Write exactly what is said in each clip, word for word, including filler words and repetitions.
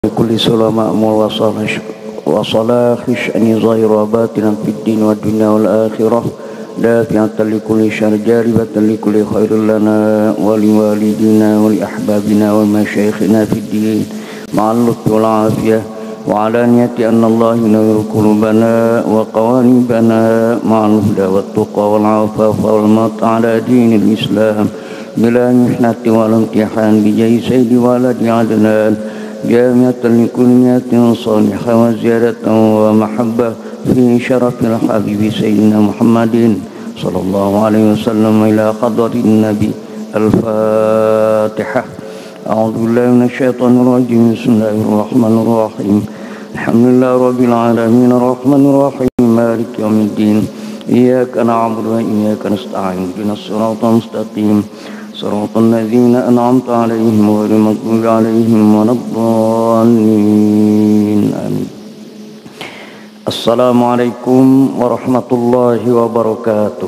كل صلاة مأمور وصلاح شأن ظاهر وباطنا في الدين والدنيا والآخرة دافعة لكل شر جالبة لكل خير لنا ولوالدينا ولأحبابنا ومشايخنا في الدين مع اللطف والعافية وعلانية أن الله ينور قلوبنا وقوانبنا مع الهدى والتقى والعفاف والمط على دين الإسلام بلا محنة ولا امتحان بجاه سيد ولد عدنان جامعة لكل نية صالحة وزيادة ومحبة في شرف الحبيب سيدنا محمد صلى الله عليه وسلم إلى حضرة النبي. الفاتحة. أعوذ بالله من الشيطان الرجيم. بسم الله الرحمن الرحيم. الحمد لله رب العالمين الرحمن الرحيم مالك يوم الدين إياك نعبد وإياك نستعين اهدنا الصراط المستقيم صراط الذين أنعمت عليهم غير المغضوب عليهم ولا الضالين آمين. Assalamualaikum warahmatullahi wabarakatuh.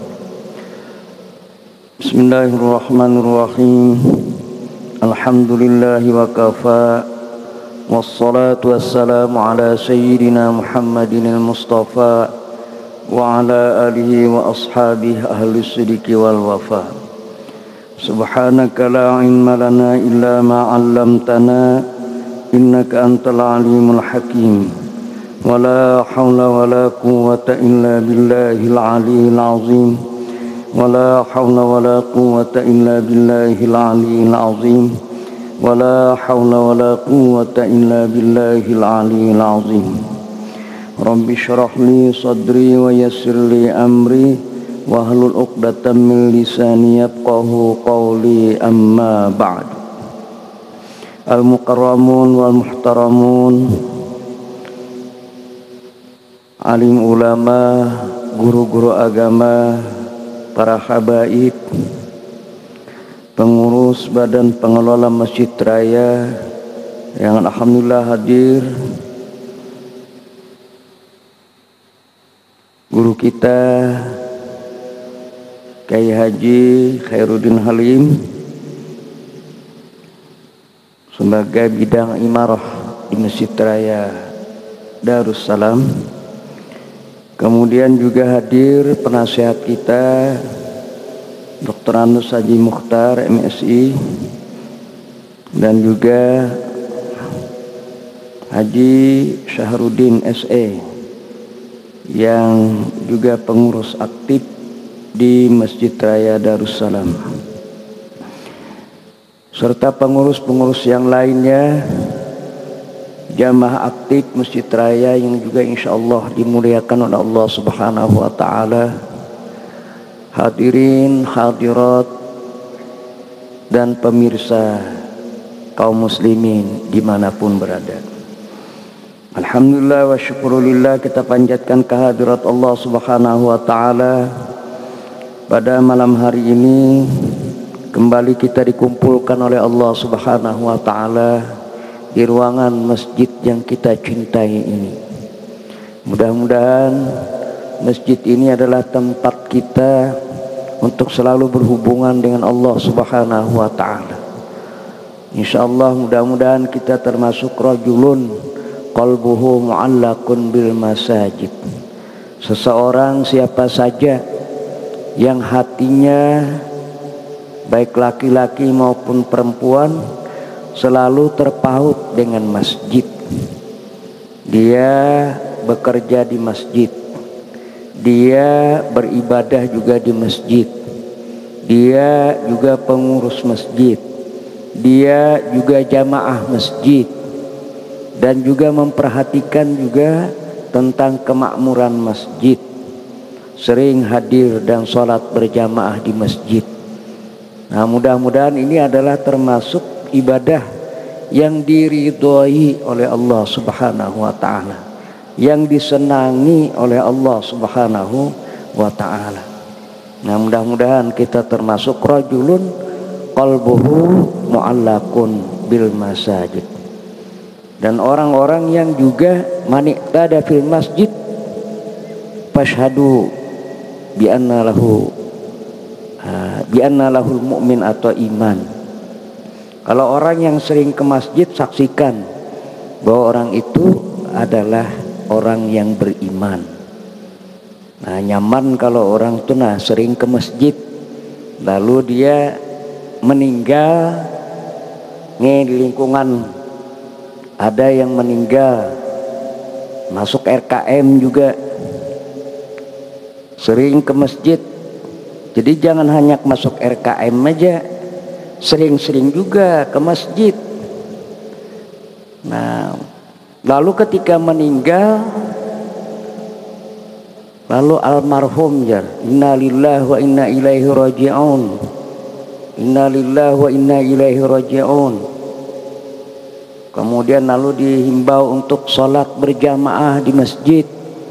Bismillahirrahmanirrahim. Alhamdulillahi wa kafa. Wassalatu wassalamu ala sayyidina Muhammadin al-Mustafa wa ala alihi wa ashabihi ahli sidiki wal wafa. Subhanaka la ilma lana illa ma 'allamtana innaka antal alimul hakim. Wala hawla wala quwwata illa billahil aliyil azim. Wala hawla wala quwwata illa billahil aliyil azim. Wala hawla wala quwwata illa billahil aliyil azim. Rabbi shrah li sadri wa yassir li amri wahlul 'uqdatam min lisani yafqahu qawli amma ba'd. Al-mukarramun wal muhtaramun, alim ulama, guru-guru agama, para habaib, pengurus badan pengelola Masjid Raya yang alhamdulillah hadir, guru kita Kiai Haji Khairuddin Halim sebagai bidang imarah di Masjid Raya Darussalam. Kemudian juga hadir penasihat kita Doktor Anus Haji Mukhtar M Si dan juga Haji Syahrudin S E yang juga pengurus aktif di Masjid Raya Darussalam, serta pengurus-pengurus yang lainnya, jamaah aktif Masjid Raya yang juga insya Allah dimuliakan oleh Allah Subhanahu wa Ta'ala, hadirin hadirat dan pemirsa kaum muslimin dimanapun berada. Alhamdulillah wa syukurillah, kita panjatkan kehadirat Allah Subhanahu wa Ta'ala. Pada malam hari ini kembali kita dikumpulkan oleh Allah Subhanahu wa Ta'ala di ruangan masjid yang kita cintai ini. Mudah-mudahan masjid ini adalah tempat kita untuk selalu berhubungan dengan Allah Subhanahu wa Ta'ala. Insyaallah mudah-mudahan kita termasuk rajulun qalbuhu mu'allaqun bil masajid. Seseorang siapa saja yang hatinya baik laki-laki maupun perempuan selalu terpaut dengan masjid. Dia bekerja di masjid, dia beribadah juga di masjid, dia juga pengurus masjid, dia juga jamaah masjid, dan juga memperhatikan juga tentang kemakmuran masjid, sering hadir dan sholat berjamaah di masjid. Nah, mudah-mudahan ini adalah termasuk ibadah yang diridhoi oleh Allah Subhanahu wa Ta'ala, yang disenangi oleh Allah Subhanahu wa Ta'ala. Nah, mudah-mudahan kita termasuk rajulun qalbuhu mu'allaqun bil masajid, dan orang-orang yang juga maniqtada fil masjid fashhadu bi anna lahu uh, bi anna lahul mu'min atau iman. Kalau orang yang sering ke masjid, saksikan bahwa orang itu adalah orang yang beriman. Nah, nyaman kalau orang itu nah sering ke masjid, lalu dia meninggal nih di lingkungan ada yang meninggal, masuk R K M juga sering ke masjid. Jadi jangan hanya masuk R K M aja, sering-sering juga ke masjid. Nah, lalu ketika meninggal, lalu almarhum jar, inna lillahi wa inna ilaihi raji'un, inna lillahi wa inna ilaihi raji'un. Kemudian lalu dihimbau untuk sholat berjamaah di masjid.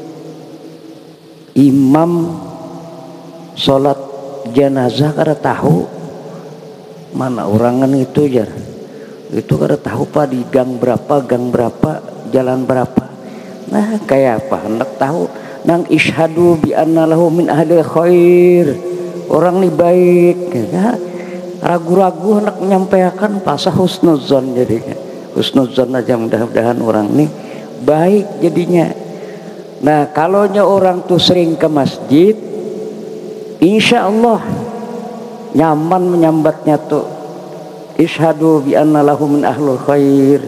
Imam sholat jenazah kada tahu mana orangan itu jar, itu kada tahu pak di gang berapa, gang berapa, jalan berapa. Nah kayak apa hendak tahu nang ishadu bi anna lahu min ahli khair, orang nih baik ya. Ragu-ragu hendak menyampaikan pasah husnuzon, jadi husnuzon aja, mudah-mudahan orang nih baik jadinya. Nah kalau orang tuh sering ke masjid, insya Allah nyaman menyambatnya tuh. Ishadu bi anna lahu min ahlul khair,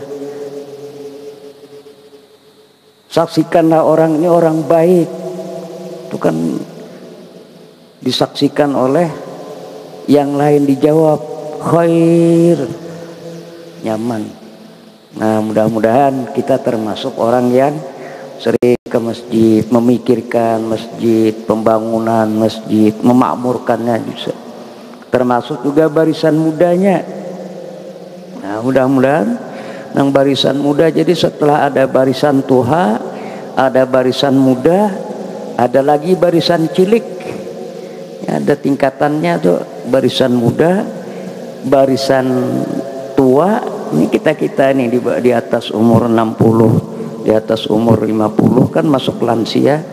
saksikanlah orang ini orang baik. Itu kan disaksikan oleh yang lain, dijawab khair, nyaman. Nah mudah-mudahan kita termasuk orang yang sering ke masjid, memikirkan masjid, pembangunan masjid, memakmurkannya juga. Termasuk juga barisan mudanya. Nah mudah-mudahan nang barisan muda, jadi setelah ada barisan tua, ada barisan muda, ada lagi barisan cilik. Ada tingkatannya tuh, barisan muda, barisan tua. Ini kita-kita nih di, di atas umur enam puluh, di atas umur lima puluh kan masuk lansia.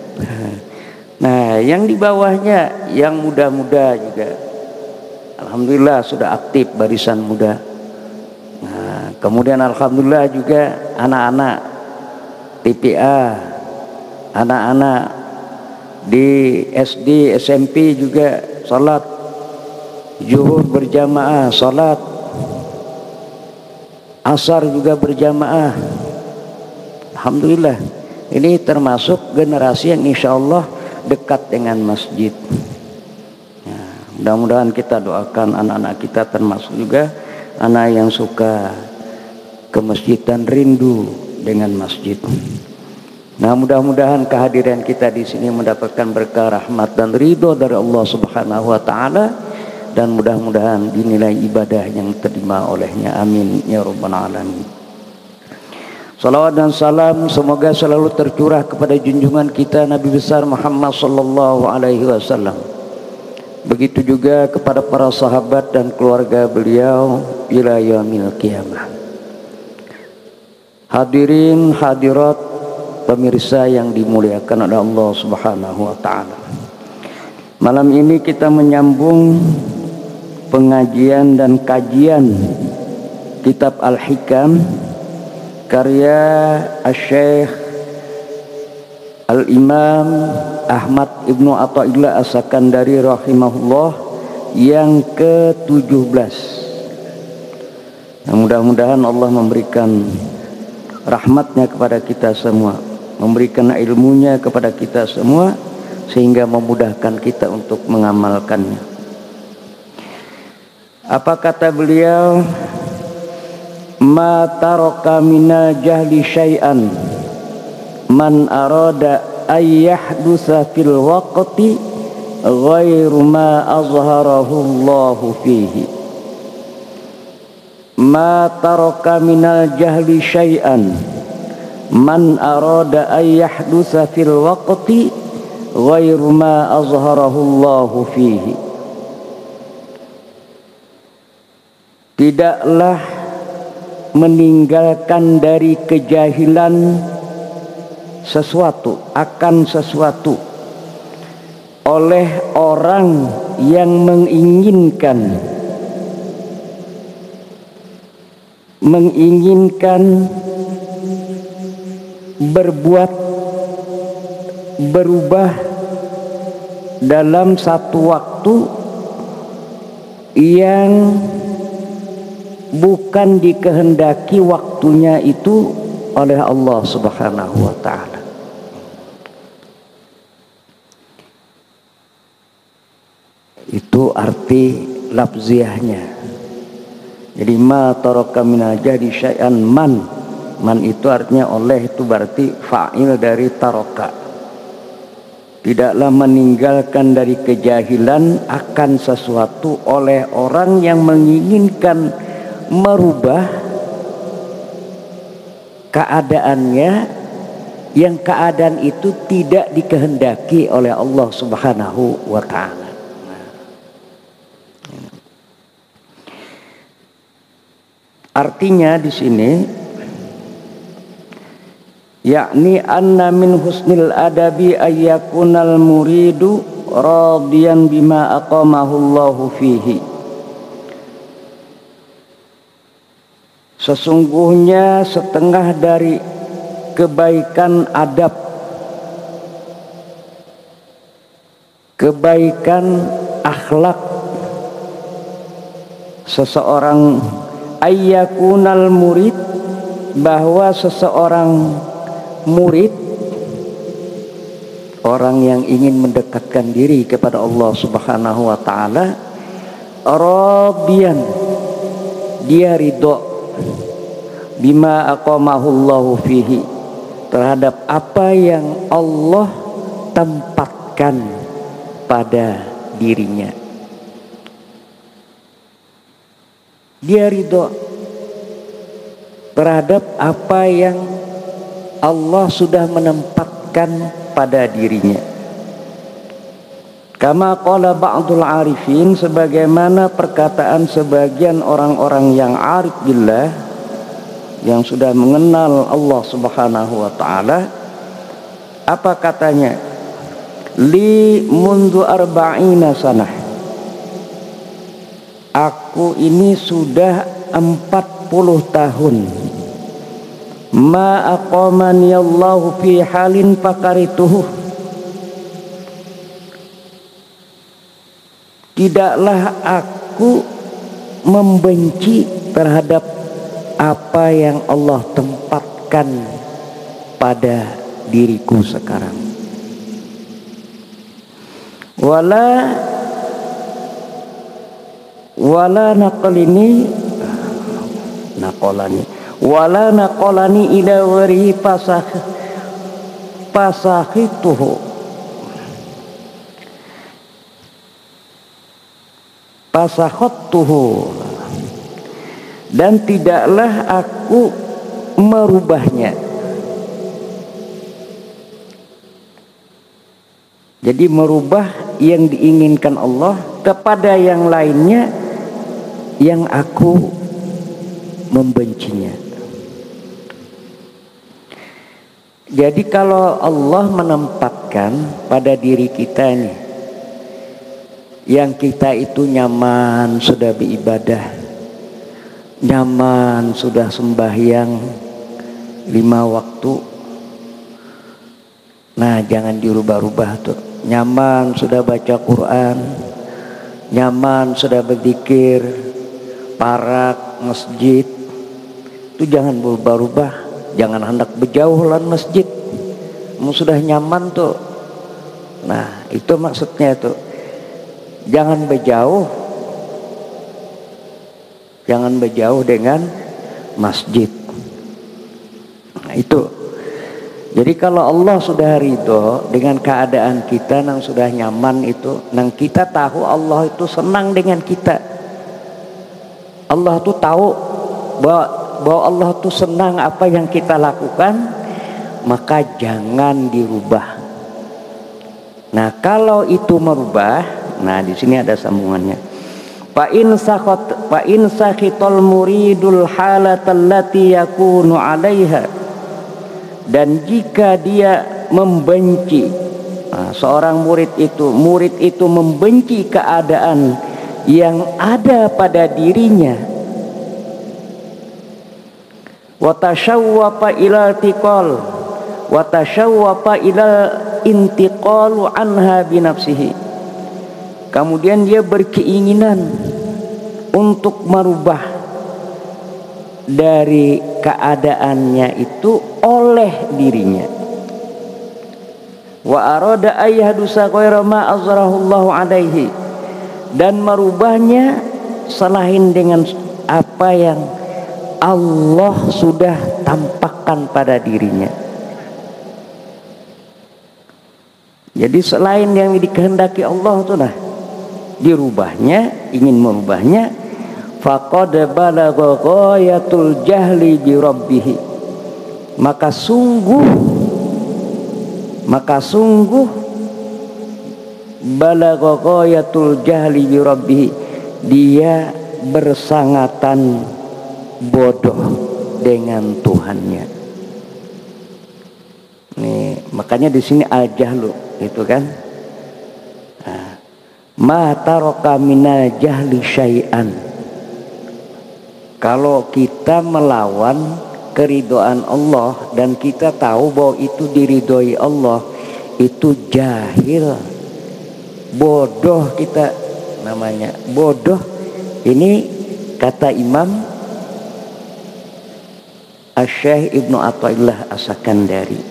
Nah yang di bawahnya yang muda-muda juga, alhamdulillah sudah aktif barisan muda. Nah kemudian alhamdulillah juga anak-anak T P A, anak-anak di S D S M P juga salat zuhur berjamaah, salat asar juga berjamaah. Alhamdulillah ini termasuk generasi yang insya Allah dekat dengan masjid. Nah, mudah-mudahan kita doakan anak-anak kita termasuk juga anak yang suka ke masjid dan rindu dengan masjid. Nah mudah-mudahan kehadiran kita di sini mendapatkan berkah, rahmat dan ridho dari Allah Subhanahu wa taala, dan mudah-mudahan dinilai ibadah yang terima olehnya. Amin ya rabbal alamin. Salawat dan salam semoga selalu tercurah kepada junjungan kita Nabi besar Muhammad sallallahu alaihi wasallam. Begitu juga kepada para sahabat dan keluarga beliau ila yaumil qiyamah. Hadirin hadirat pemirsa yang dimuliakan oleh Allah Subhanahu wa taala. Malam ini kita menyambung pengajian dan kajian kitab Al-Hikam karya Asy-Syaikh Al-Imam Ahmad Ibnu Athaillah As-Sakandari rahimahullah yang ke tujuh belas. Nah, mudah-mudahan Allah memberikan rahmatnya kepada kita semua, memberikan ilmunya kepada kita semua, sehingga memudahkan kita untuk mengamalkannya. Apa kata beliau? Ma taraka mina jahli syai'an man arada ayyahdusa fil waqti ghairu ma azharahu Allahu fihi. Ma taraka minal jahli syai'an man arada ayyahdusa fil waqti ghairu ma azharahu Allahu fihi. Tidaklah meninggalkan dari kejahilan sesuatu akan sesuatu oleh orang yang menginginkan menginginkan berbuat berubah dalam satu waktu yang bukan dikehendaki waktunya itu oleh Allah Subhanahu wa taala. Itu arti lafziahnya. Jadi ma taraka min jadi syai'an man. Man itu artinya oleh, itu berarti fa'il dari taraka. Tidaklah meninggalkan dari kejahilan akan sesuatu oleh orang yang menginginkan merubah keadaannya, yang keadaan itu tidak dikehendaki oleh Allah Subhanahu wa taala. Artinya di sini yakni anna min husnil adabi ayyakunal muridu radiyan bima aqamahu Allahu fihi. Sesungguhnya setengah dari kebaikan adab, kebaikan akhlak seseorang, ayyakunal murid, bahwa seseorang murid, orang yang ingin mendekatkan diri kepada Allah Subhanahu wa taala, radiyan, dia ridho, bima aqamahullahu fihi, terhadap apa yang Allah tempatkan pada dirinya. Dia ridho terhadap apa yang Allah sudah menempatkan pada dirinya. Kama qala ba'dul arifin, sebagaimana perkataan sebagian orang-orang yang arif billah, yang sudah mengenal Allah Subhanahu wa taala. Apa katanya? Li mundu arba'ina sanah, aku ini sudah empat puluh tahun, ma aqamani Allahu fi halin fakarituhu, tidaklah aku membenci terhadap apa yang Allah tempatkan pada diriku sekarang. Wala wala naqalini naqalani wala naqalani ila wari pasah pasahituhu, pasahatuhu, dan tidaklah aku merubahnya. Jadi merubah yang diinginkan Allah kepada yang lainnya yang aku membencinya. Jadi kalau Allah menempatkan pada diri kita nih, yang kita itu nyaman sudah beribadah, nyaman sudah sembahyang lima waktu, nah jangan dirubah-rubah tuh. Nyaman sudah baca Quran, nyaman sudah berzikir, parak, masjid, itu jangan berubah-ubah, jangan hendak berjauh lan masjid. Kamu sudah nyaman tuh. Nah itu maksudnya tuh, jangan berjauh, jangan berjauh dengan masjid. Nah itu. Jadi kalau Allah sudah ridho dengan keadaan kita, nang sudah nyaman itu, nang kita tahu Allah itu senang dengan kita. Allah tuh tahu bahwa, bahwa Allah tuh senang apa yang kita lakukan, maka jangan dirubah. Nah kalau itu merubah, nah di sini ada sambungannya. Fa in sakhat fa in sakhital muridul halatallati yakunu 'alaiha, dan jika dia membenci, nah, seorang murid itu murid itu membenci keadaan yang ada pada dirinya, wa tashawwafa ila tiqal, wa tashawwafa ilal intiqalu anha binafsihi. Kemudian dia berkeinginan untuk merubah dari keadaannya itu oleh dirinya. Wa arada ayahdusa ghaira ma azrahullahu alaihi, dan merubahnya selain dengan apa yang Allah sudah tampakkan pada dirinya. Jadi selain yang dikehendaki Allah itu nah dirubahnya, ingin merubahnya, faqad balagha ghayatul jahli bi rabbih, maka sungguh maka sungguh balagha ghayatul jahli bi rabbih, dia bersangatan bodoh dengan Tuhannya. Nih, makanya di sini al-jahlu itu kan, ma taraka minal jahli syai'an. Kalau kita melawan keridhaan Allah dan kita tahu bahwa itu diridhoi Allah, itu jahil, bodoh kita namanya, bodoh. Ini kata Imam Asy-Syaikh Ibnu Athaillah As-Sakandari.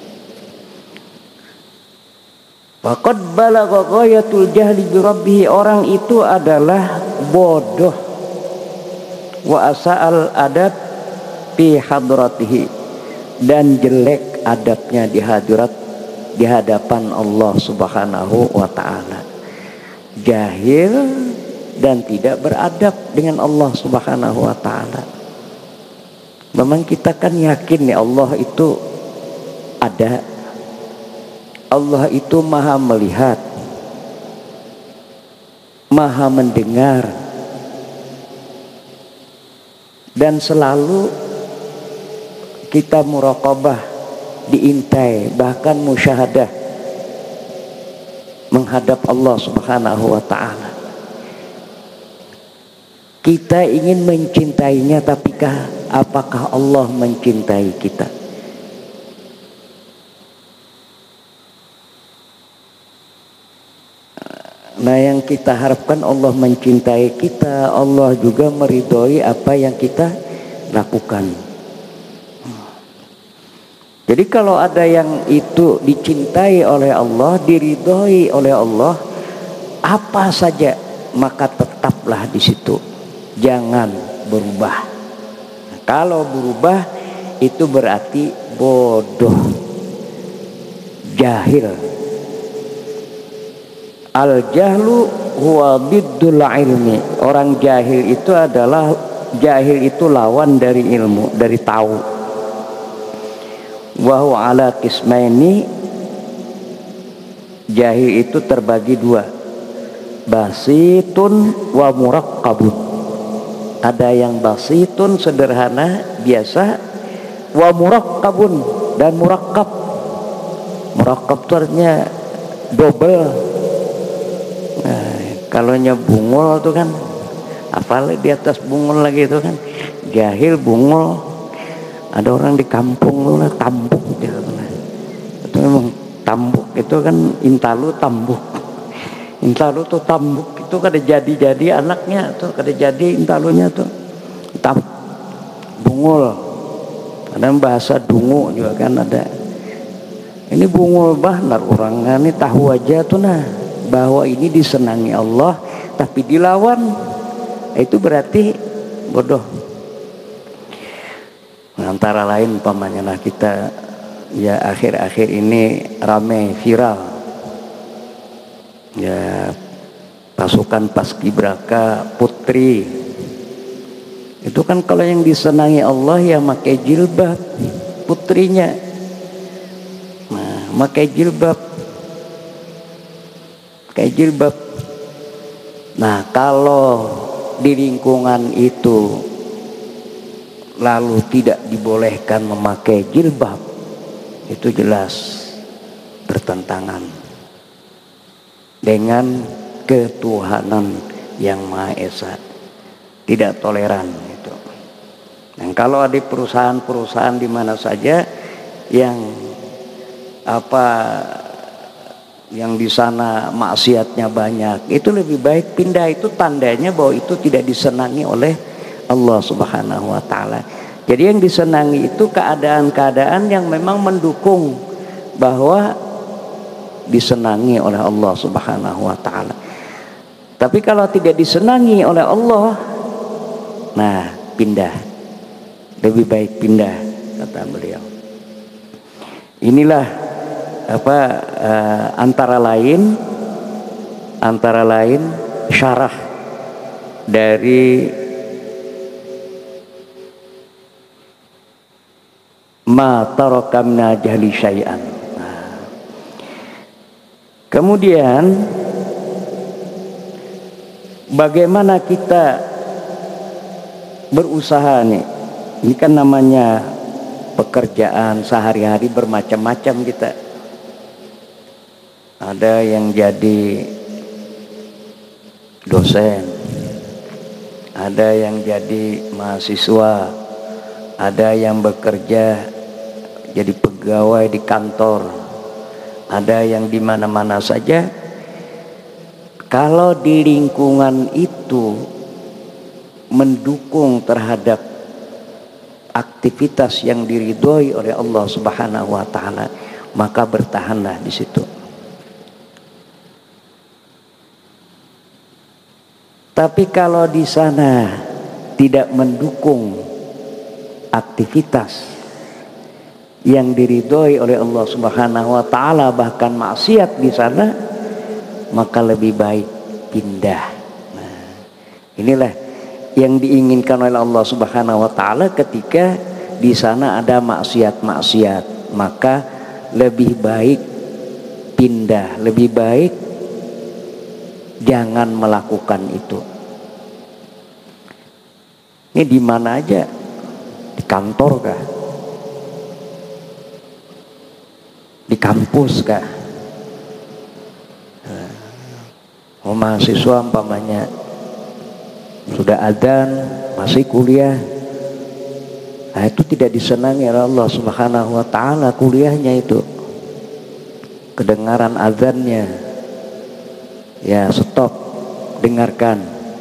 Faqad balagha ghayatul jahli bi rabbih, orang itu adalah bodoh, wa asa'al adab fi hadratihi, dan jelek adabnya di hadirat, di hadapan Allah Subhanahu wa taala. Jahil dan tidak beradab dengan Allah Subhanahu wa taala. Memang kita kan yakin ya Allah itu ada, Allah itu maha melihat, maha mendengar, dan selalu kita muraqabah, diintai, bahkan musyahadah menghadap Allah Subhanahu wa taala. Kita ingin mencintainya, tapi apakah Allah mencintai kita? Nah, yang kita harapkan Allah mencintai kita, Allah juga meridhoi apa yang kita lakukan. Jadi kalau ada yang itu dicintai oleh Allah, diridhoi oleh Allah, apa saja, maka tetaplah di situ, jangan berubah. Nah, kalau berubah itu berarti bodoh, jahil. Al-jahlu huwa biddul ilmi. Orang jahil itu adalah, jahil itu lawan dari ilmu, dari tahu. Wa huwa ala qismaini, jahil itu terbagi dua, basitun wa muraqqabun. Ada yang basitun, sederhana, biasa, wa muraqqabun, dan murakkab. Murakkab itu artinya double. Nah, kalau nya bungul itu kan, apalagi di atas bungul lagi itu kan, jahil bungul. Ada orang di kampung itu lah tambuk gitu. Itu memang tambuk itu kan, intalu tambuk. Intalu tuh tambuk itu kada jadi-jadi anaknya tuh, kada jadi intalunya tuh. Tam bungul. Kadang bahasa dungu juga kan ada. Ini bungul bahnar orang, ini tahu aja tuh nah bahwa ini disenangi Allah tapi dilawan, itu berarti bodoh. Antara lain pamannya lah kita ya akhir-akhir ini ramai viral ya pasukan paskibraka putri itu kan, kalau yang disenangi Allah ya pakai jilbab putrinya, nah pakai jilbab kayak jilbab. Nah, kalau di lingkungan itu lalu tidak dibolehkan memakai jilbab, itu jelas bertentangan dengan ketuhanan yang Maha Esa, tidak toleran itu. Dan kalau ada perusahaan-perusahaan di mana saja yang apa yang di sana maksiatnya banyak, itu lebih baik pindah. Itu tandanya bahwa itu tidak disenangi oleh Allah Subhanahu wa taala. Jadi yang disenangi itu keadaan-keadaan yang memang mendukung bahwa disenangi oleh Allah Subhanahu wa taala. Tapi kalau tidak disenangi oleh Allah, nah pindah. Lebih baik pindah, kata beliau. Inilah apa uh, antara lain antara lain syarah dari ma taraka min jahli syai'an. Nah, kemudian bagaimana kita berusaha nih? Ini kan namanya pekerjaan sehari-hari bermacam-macam kita. Ada yang jadi dosen, ada yang jadi mahasiswa, ada yang bekerja jadi pegawai di kantor, ada yang di mana-mana saja. Kalau di lingkungan itu mendukung terhadap aktivitas yang diridhoi oleh Allah Subhanahu wa taala, maka bertahanlah di situ. Tapi kalau di sana tidak mendukung aktivitas yang diridhoi oleh Allah Subhanahu wa taala, bahkan maksiat di sana, maka lebih baik pindah. Nah, inilah yang diinginkan oleh Allah Subhanahu wa taala ketika di sana ada maksiat-maksiat, maka lebih baik pindah, lebih baik jangan melakukan itu. Ini di mana aja? Di kantor kah? Di kampus kah? Oh, mahasiswa umpamanya sudah adzan masih kuliah, nah itu tidak disenangi oleh Allah Subhanahu wa taala. Kuliahnya itu kedengaran adzannya, ya stop, dengarkan.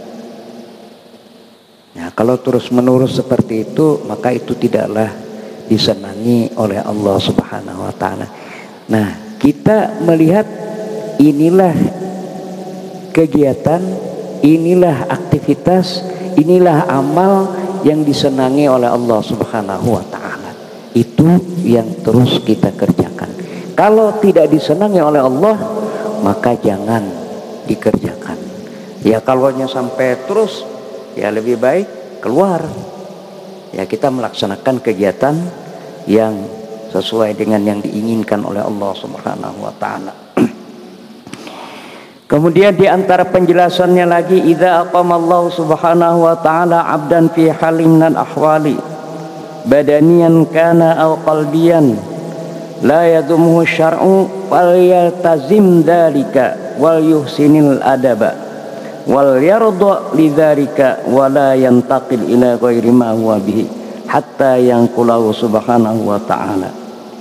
Nah, kalau terus menerus seperti itu, maka itu tidaklah disenangi oleh Allah Subhanahu wa taala. Nah, kita melihat inilah kegiatan, inilah aktivitas, inilah amal yang disenangi oleh Allah Subhanahu wa taala. Itu yang terus kita kerjakan. Kalau tidak disenangi oleh Allah, maka jangan dikerjakan. Ya kalaunya sampai terus, ya lebih baik keluar. Ya kita melaksanakan kegiatan yang sesuai dengan yang diinginkan oleh Allah Subhanahu wa taala. Kemudian di antara penjelasannya lagi, idza aqamallahu subhanahu wa ta'ala 'abdan fi halin minal ahwali badaniyan kana aw qalbiyan la yadumuhu syar'u wal yaltazim dzalika wal yuhsinil adaba wal yarda lidzalika wa la yantaqil ila ghairi ma huwa bihi hatta yanqulahu subhanahu wa ta'ala.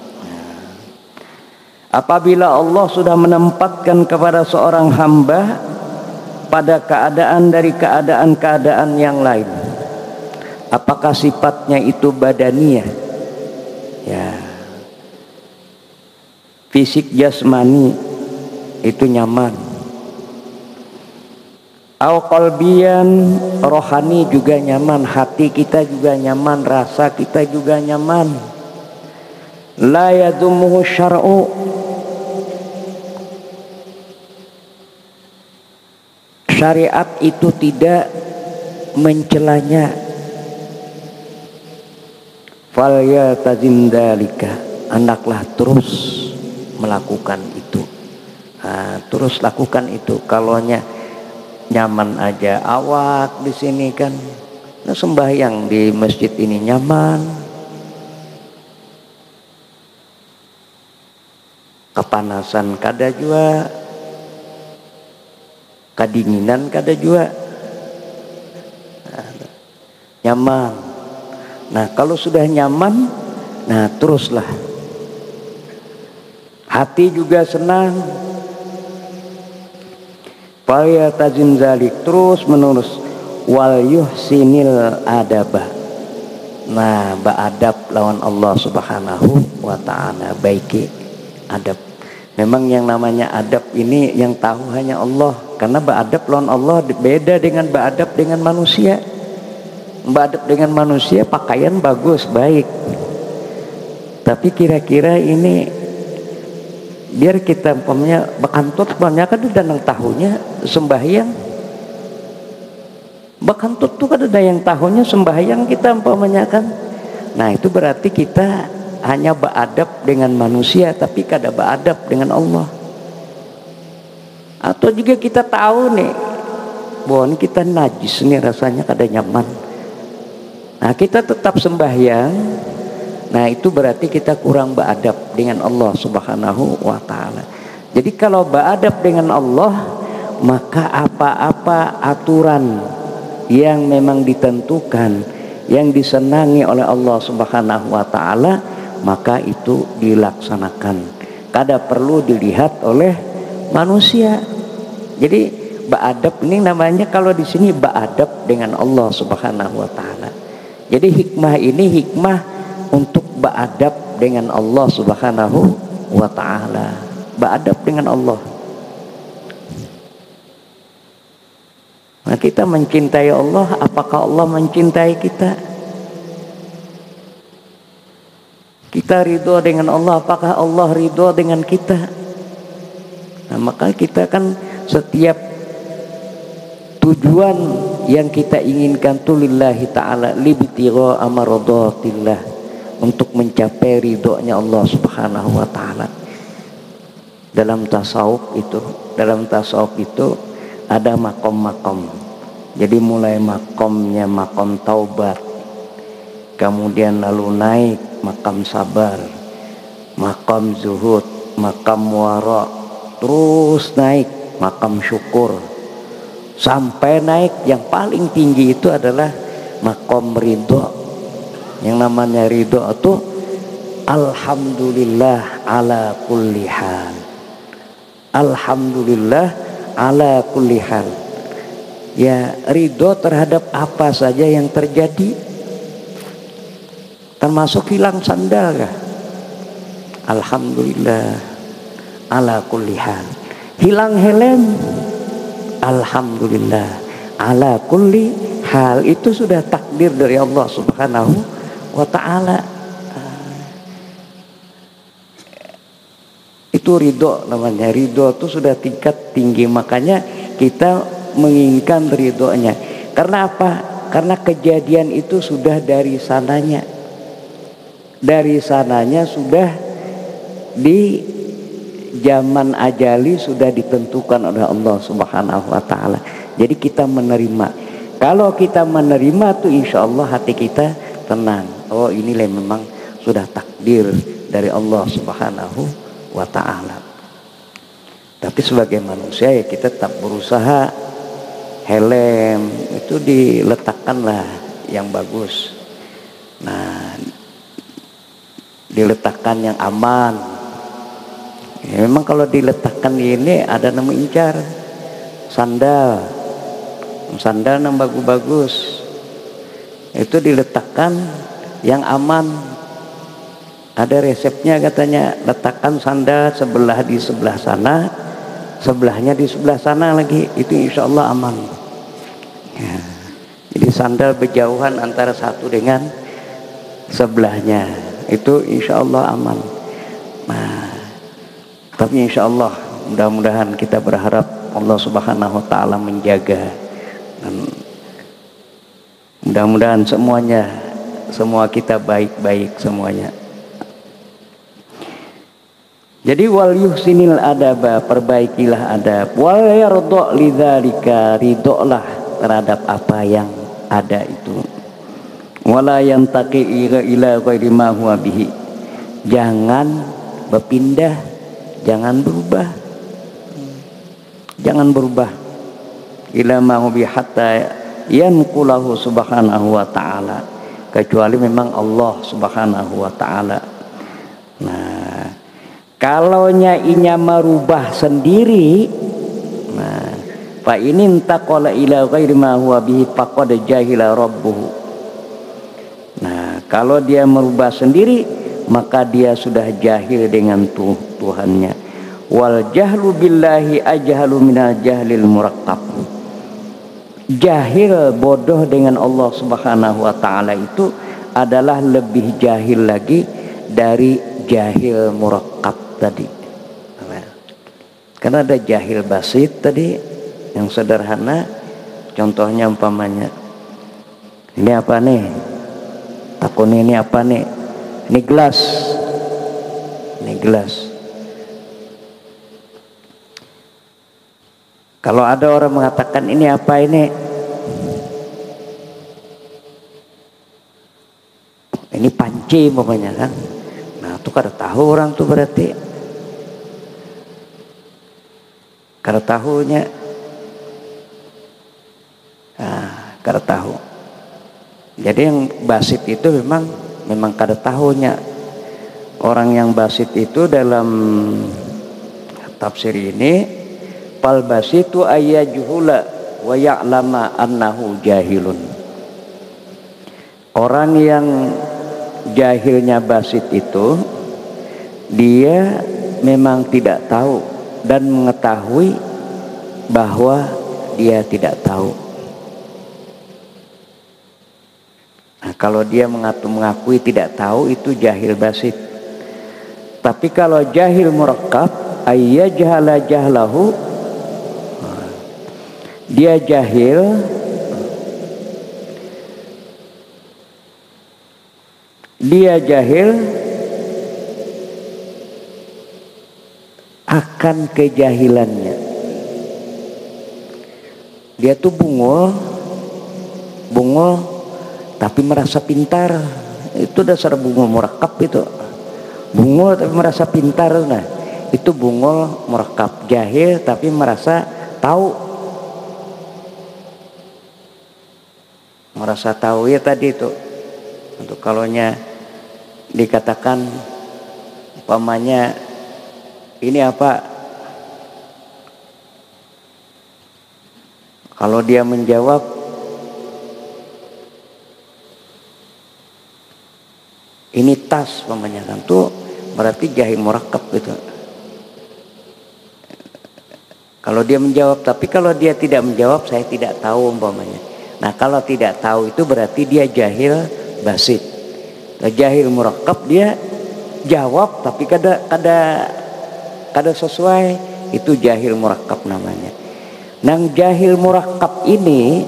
Apabila Allah sudah menempatkan kepada seorang hamba pada keadaan dari keadaan-keadaan yang lain, apakah sifatnya itu badaniyah, ya fisik jasmani itu nyaman, au qalbiyan rohani juga nyaman, hati kita juga nyaman, rasa kita juga nyaman, la yadumuhu syar'u, syariat itu tidak mencelanya, fal yaltazim dzalika, hendaklah terus melakukan itu. Nah, terus lakukan itu. Kalaunya nyaman aja, awak di sini kan nah, sembahyang di masjid ini nyaman, kepanasan kada juga, kedinginan kada juga, nah, nyaman. Nah kalau sudah nyaman, nah teruslah hati juga senang. Faya tajim zalik, terus menerus. Wal yuhsinil adabah. Nah, ba'adab lawan Allah subhanahu wa ta'ala, baiki adab. Memang yang namanya adab ini yang tahu hanya Allah. Karena ba'adab lawan Allah beda dengan ba'adab dengan manusia. Ba'adab dengan manusia pakaian bagus, baik. Tapi kira-kira ini biar kita umpamanya bakantut banyak kan ada yang tahunya sembahyang. Bakantut tuh kan ada yang tahunya sembahyang kita umpamanya kan. Nah itu berarti kita hanya beradab dengan manusia tapi kada beradab dengan Allah. Atau juga kita tahu nih bahwa kita najis nih, rasanya kada nyaman. Nah kita tetap sembahyang. Nah itu berarti kita kurang beradab dengan Allah subhanahu wa ta'ala. Jadi kalau beradab dengan Allah, maka apa-apa aturan yang memang ditentukan, yang disenangi oleh Allah subhanahu wa ta'ala, maka itu dilaksanakan. Kada perlu dilihat oleh manusia. Jadi beradab ini namanya kalau di sini beradab dengan Allah subhanahu wa ta'ala. Jadi hikmah ini hikmah untuk beradab dengan Allah subhanahu wa ta'ala. Beradab dengan Allah. Nah kita mencintai Allah, apakah Allah mencintai kita? Kita ridho dengan Allah, apakah Allah ridho dengan kita? Nah maka kita kan setiap tujuan yang kita inginkan tu lillahi ta'ala, libtigha amradhatillah, untuk mencapai ridhonya Allah subhanahu wa ta'ala. Dalam tasawuf itu, dalam tasawuf itu ada makom-makom. Jadi mulai makomnya makom taubat, kemudian lalu naik makam sabar, makam zuhud, makam wara, terus naik makam syukur, sampai naik yang paling tinggi itu adalah makom ridho. Yang namanya ridho itu alhamdulillah ala kulli hal. Alhamdulillah ala kulli hal. Ya ridho terhadap apa saja yang terjadi, termasuk hilang sandal kah? Alhamdulillah ala kulli hal. Hilang helm, alhamdulillah ala kulli hal. Itu sudah takdir dari Allah subhanahu wa ta'ala. Itu ridho namanya. Ridho itu sudah tingkat tinggi. Makanya kita menginginkan ridhonya. Karena apa? Karena kejadian itu sudah dari sananya. Dari sananya sudah di zaman ajali sudah ditentukan oleh Allah subhanahu wa ta'ala. Jadi kita menerima. Kalau kita menerima tuh insya Allah hati kita tenang. Oh inilah memang sudah takdir dari Allah subhanahu wa ta'ala. Tapi sebagai manusia ya kita tetap berusaha. Helm itu diletakkanlah yang bagus. Nah diletakkan yang aman. Ya, memang kalau diletakkan ini ada nama incar sandal, sandal yang bagus-bagus itu diletakkan yang aman. Ada resepnya katanya, letakkan sandal sebelah di sebelah sana, sebelahnya di sebelah sana lagi, itu insya Allah aman. Ya. Jadi sandal berjauhan antara satu dengan sebelahnya, itu insya Allah aman. Nah, tapi insya Allah mudah-mudahan kita berharap Allah subhanahu wa ta'ala menjaga. Dan mudah-mudahan semuanya, semua kita baik-baik semuanya. Jadi wal yuhsinil adaba, perbaikilah adab. Wal yarda lidzalika, ridholah terhadap apa yang ada itu. Wala yantaqi ila ghairi ma huwa bihi, jangan berpindah, jangan berubah, jangan berubah ila ma huwa bihi hatta yanqulahu subhanahu wa ta'ala, kecuali memang Allah subhanahu wa ta'ala. Nah Kalaunya inya merubah sendiri, nah, fa ini intaqala ila ghairi ma huwa bihi faqad jahila rabbuhu. Nah, kalau dia merubah sendiri, maka dia sudah jahil dengan tuh, Tuhannya. Wal jahlu billahi ajhalu minal jahlil murakkab. Jahil, bodoh dengan Allah Subhanahu wa taala itu adalah lebih jahil lagi dari jahil murakkab tadi. Karena ada jahil basit tadi yang sederhana, contohnya umpamanya ini apa nih, takun ini apa nih, ini gelas, ini gelas. Kalau ada orang mengatakan ini apa ini, ini panci umpamanya kan, nah itu kada tahu orang tuh berarti kada tahunya, nah, kada tahu. Jadi yang basit itu memang memang kada tahunya. Orang yang basit itu dalam tafsir ini, fal basitu ayyajuhula wa ya'lama annahu jahilun. Orang yang jahilnya basit itu, dia memang tidak tahu dan mengetahui bahwa dia tidak tahu. Nah, kalau dia mengaku mengakui tidak tahu, itu jahil basit. Tapi kalau jahil murakkab, ayyajhala jahlahu, dia jahil dia jahil akan kejahilannya. Dia tuh bungul bungul tapi merasa pintar. Itu dasar bungul murakkab itu. Bungul tapi merasa pintar, nah itu bungul murakkab. Jahil tapi merasa tahu, merasa tahu ya tadi itu. Untuk kalaunya dikatakan umpamanya ini apa, kalau dia menjawab ini tas umpamanya kan, tuh berarti jahil murakkab gitu. Kalau dia menjawab, tapi kalau dia tidak menjawab, saya tidak tahu umpamanya. Nah, kalau tidak tahu itu berarti dia jahil basit. Nah, jahil murakkab dia jawab tapi kada kada kada sesuai, itu jahil murakkab namanya. Nang jahil murakkab ini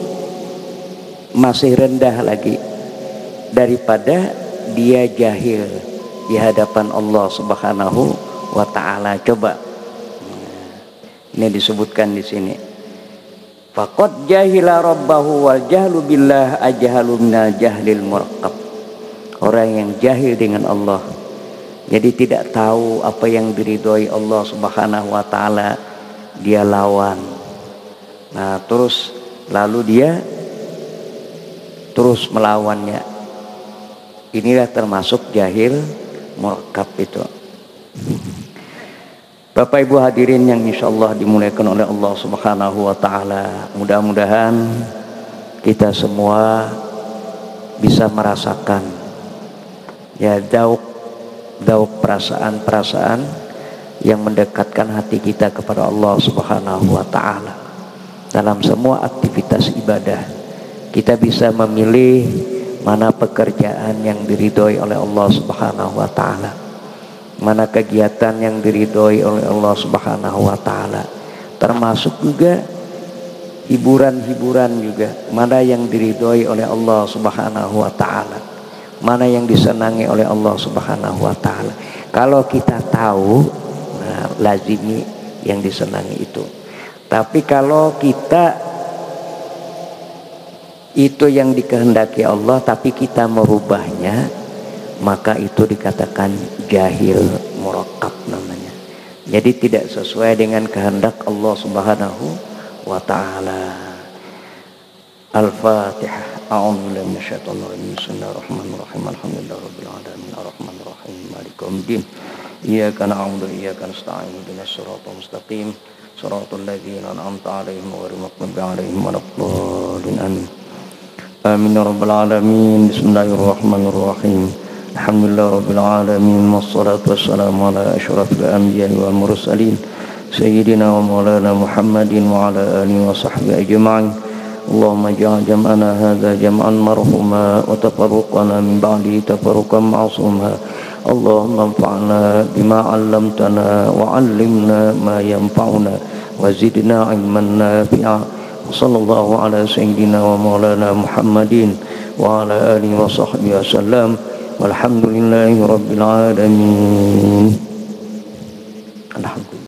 masih rendah lagi daripada dia jahil di hadapan Allah Subhanahu wa taala. Coba ini disebutkan di sini. Faqad jahila rabbahu wal jahlu billah ajhalu minal jahlil murakkab. Orang yang jahil dengan Allah, jadi tidak tahu apa yang diridhoi Allah Subhanahu wa taala, dia lawan. Nah, terus lalu dia terus melawannya. Inilah termasuk jahil murakkab itu. Bapak Ibu hadirin yang insyaallah dimuliakan oleh Allah Subhanahu wa taala, mudah-mudahan kita semua bisa merasakan ya dauk dauk perasaan-perasaan yang mendekatkan hati kita kepada Allah Subhanahu wa taala. Dalam semua aktivitas ibadah kita bisa memilih mana pekerjaan yang diridhoi oleh Allah Subhanahu wa taala, mana kegiatan yang diridhoi oleh Allah Subhanahu wa taala, termasuk juga hiburan-hiburan juga, mana yang diridhoi oleh Allah Subhanahu wa taala, mana yang disenangi oleh Allah Subhanahu wa taala. Kalau kita tahu, nah, lazimi yang disenangi itu. Tapi kalau kita itu yang dikehendaki Allah tapi kita merubahnya, maka itu dikatakan jahil murakkab namanya. Jadi tidak sesuai dengan kehendak Allah Subhanahu wa taala. Al-Fatihah. A'udzubillahi minasyaitonir rajim. Bismillahirrahmanirrahim. Alhamdulillahirabbil alamin arrahmanirrahim maliki yaumiddin. إياك نعبد وإياك نستعين اهدنا الصراط المستقيم صراط الذين أنعمت عليهم غير المغضوب عليهم ولا الضالين آمين آمين يا رب العالمين. بسم الله الرحمن الرحيم. الحمد لله رب العالمين والصلاة والسلام على أشرف الأنبياء والمرسلين سيدنا ومولانا محمد وعلى آله وصحبه أجمعين. اللهم اجعل جمعنا هذا جمعا مرحوما وتفرقنا من بعده تفرقا معصوما. اللهم انفعنا بما علمتنا وعلمنا ما ينفعنا وزدنا علما نافعا. صلى الله على سيدنا ومولانا محمد وعلى آله وصحبه وسلم والحمد لله رب العالمين. الحمد